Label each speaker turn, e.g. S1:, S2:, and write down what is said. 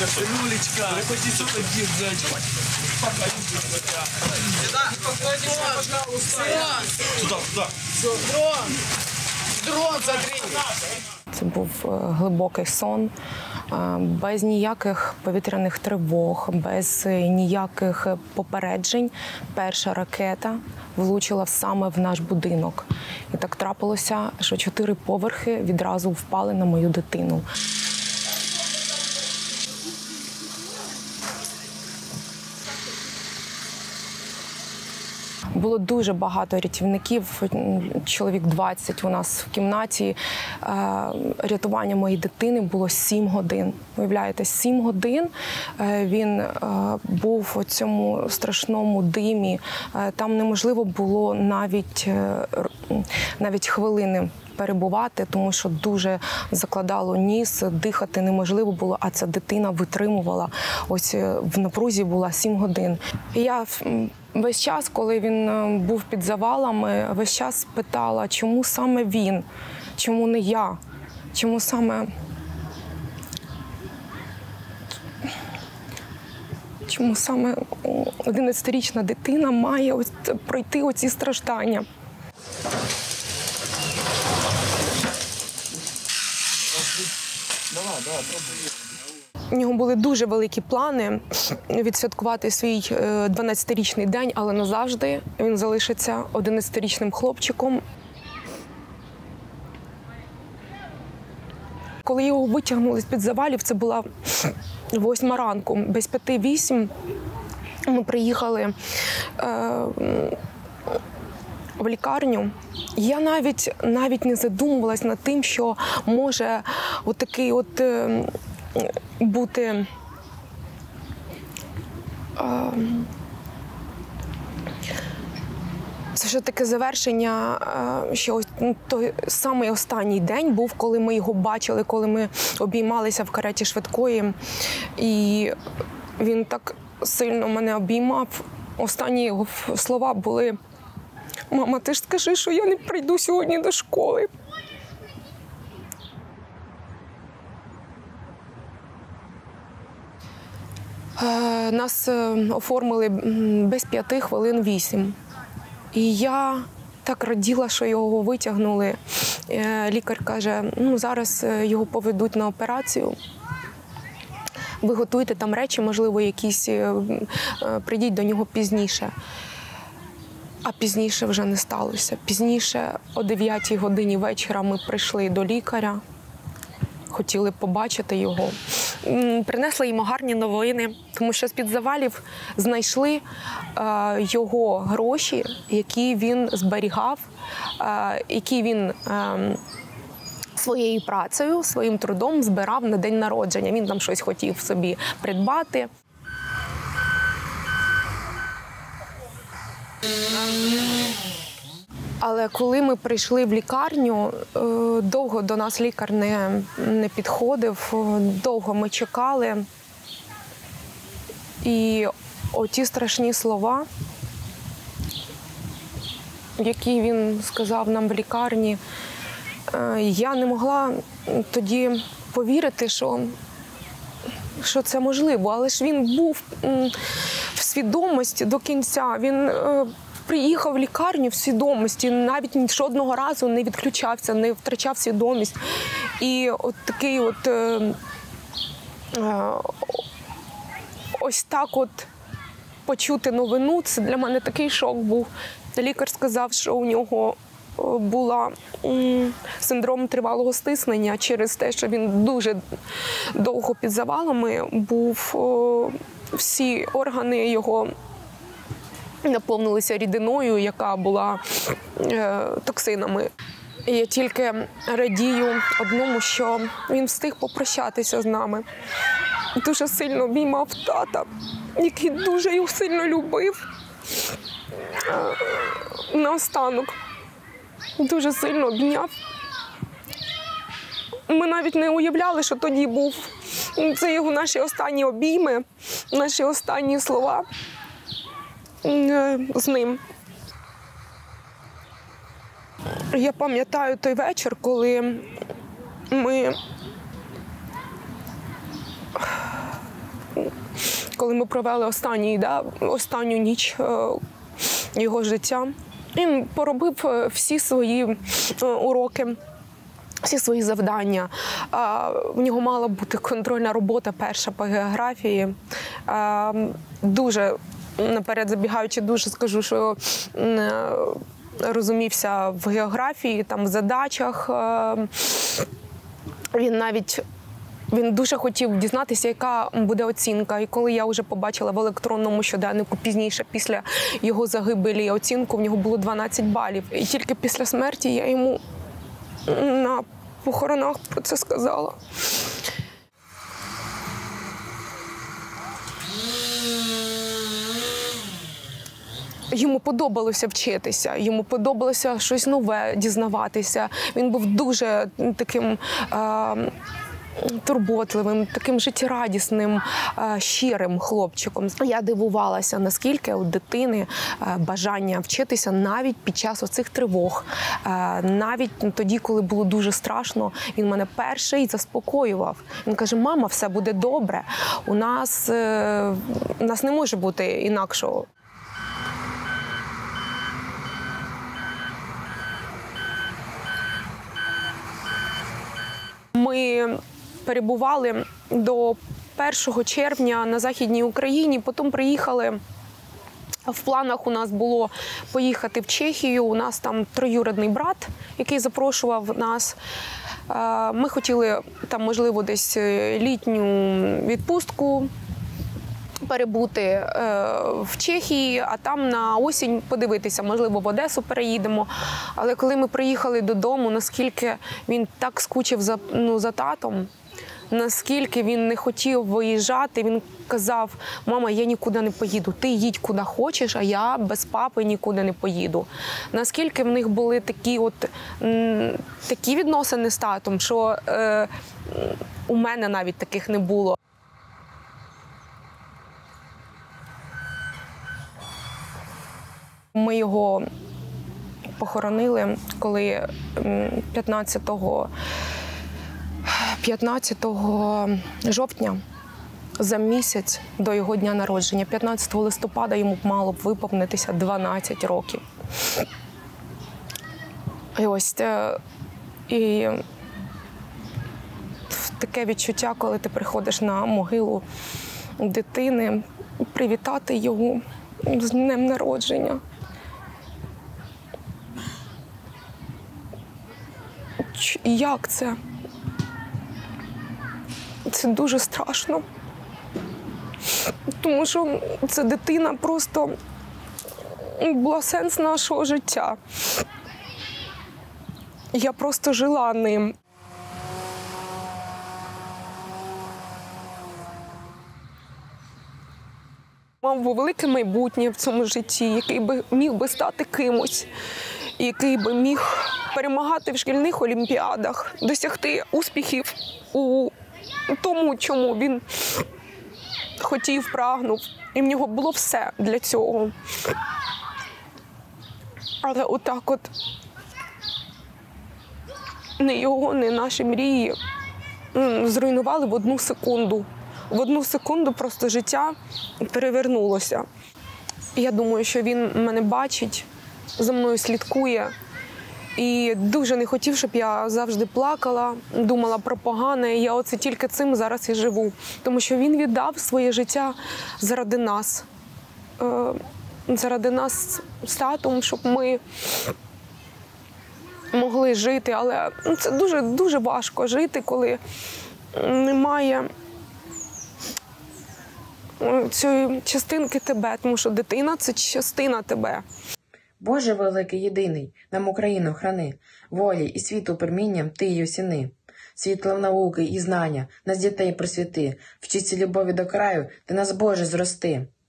S1: Люлечка, приходи сюда, сзади. Туда.
S2: Дрон, смотри. Це був глибокий сон, без ніяких повітряних тривог, без ніяких попереджень. Перша ракета влучила саме в наш будинок. І так трапилося, що 4 поверхи відразу впали на мою дитину. Було дуже багато рятівників, чоловік 20 у нас в кімнаті. Рятування моєї дитини було 7 годин. Уявляєте, 7 годин він був у цьому страшному димі. Там неможливо було навіть хвилини перебувати, тому що дуже закладало ніс, дихати неможливо було, а ця дитина витримувала. Ось в напрузі була 7 годин. Я весь час, коли він був під завалами, весь час питала, чому саме він, чому не я, чому саме 11-річна дитина має пройти оці страждання. У нього були дуже великі плани відсвяткувати свій 12-річний день, але назавжди він залишиться 11-річним хлопчиком. Коли його витягнули з-під завалів, це була 8 ранку, без 5-8 ми приїхали в лікарню. Я навіть не задумувалась над тим, що може отакий бути це вже таке завершення, що той самий останній день був, коли ми його бачили, коли ми обіймалися в кареті швидкої, і він так сильно мене обіймав. Останні його слова були: «Мама, ти ж скажи, що я не прийду сьогодні до школи». Нас оформили без 5 хвилин 8. І я так раділа, що його витягнули. Лікар каже, зараз його поведуть на операцію. Ви готуйте там речі, можливо, якісь, прийдіть до нього пізніше. А пізніше вже не сталося. Пізніше, о 9 годині вечора, ми прийшли до лікаря, хотіли побачити його. Принесли йому гарні новини, тому що з-під завалів знайшли його гроші, які він зберігав, які він своєю працею, своїм трудом збирав на день народження. Він там щось хотів собі придбати. Але коли ми прийшли в лікарню, довго до нас лікар не підходив, довго ми чекали. І оті страшні слова, які він сказав нам в лікарні, я не могла тоді повірити, що це можливо. Але ж він був в свідомості до кінця. Він приїхав в лікарню в свідомості, навіть жодного разу не відключався, не втрачав свідомість. І от такий ось так почути новину, це для мене такий шок був. Лікар сказав, що у нього була синдром тривалого стиснення через те, що він дуже довго під завалами був, всі органи його наповнилися рідиною, яка була токсинами. І я тільки радію одному, що він встиг попрощатися з нами. Дуже сильно обіймав тата, який дуже його сильно любив. Наостанок дуже сильно обійняв. Ми навіть не уявляли, що тоді був. Це його наші останні обійми, наші останні слова з ним. Я пам'ятаю той вечір, коли ми коли ми провели останню ніч його життя. Він поробив всі свої уроки, всі свої завдання. В нього мала бути контрольна робота перша по географії. Дуже, наперед забігаючи, дуже скажу, що розумівся в географії, там, в задачах. Він дуже хотів дізнатися, яка буде оцінка. І коли я вже побачила в електронному щоденнику пізніше, після його загибелі, оцінку, в нього було 12 балів. І тільки після смерті я йому на похоронах про це сказала. Йому подобалося вчитися, йому подобалося щось нове дізнаватися. Він був дуже таким турботливим, таким життєрадісним, щирим хлопчиком. Я дивувалася, наскільки у дитини бажання вчитися навіть під час оцих тривог. Навіть тоді, коли було дуже страшно, він мене перший заспокоював. Він каже: мама, все буде добре, у нас не може бути інакшого. Ми перебували до 1 червня на Західній Україні, потім приїхали. В планах у нас було поїхати в Чехію, у нас там троюрідний брат, який запрошував нас. Ми хотіли там, можливо, десь літню відпустку перебути в Чехії, а там на осінь подивитися, можливо, в Одесу переїдемо. Але коли ми приїхали додому, наскільки він так скучив за татом, наскільки він не хотів виїжджати, він казав: мама, я нікуди не поїду, ти їдь куди хочеш, а я без папи нікуди не поїду. Наскільки в них були такі відносини з татом, що у мене навіть таких не було. Ми його похоронили, коли 15 жовтня, за місяць до його дня народження, 15 листопада йому мало б виповнитися 12 років. І ось таке відчуття, коли ти приходиш на могилу дитини, привітати його з днем народження. Як це? Це дуже страшно. Тому що ця дитина просто була сенс нашого життя. Я просто жила ним. Мав би велике майбутнє в цьому житті, який би міг би стати кимось, який би міг перемагати в шкільних олімпіадах, досягти успіхів у тому, чому він хотів, прагнув. І в нього було все для цього. Але отак от не його, не наші мрії зруйнували в одну секунду. В одну секунду просто життя перевернулося. Я думаю, що він мене бачить, за мною слідкує. І дуже не хотів, щоб я завжди плакала, думала про погане. І я оце тільки цим зараз і живу. Тому що він віддав своє життя заради нас. Заради нас з татом, щоб ми могли жити. Але це дуже важко жити, коли немає цієї частинки тебе. Тому що дитина – це частина тебе.
S3: Боже великий єдиний, нам Україну храни, волі і світу промінням ти її осіни. Світлом науки і знання нас дітей просвіти, вчиться любові до краю, ти нас, Боже, зрости.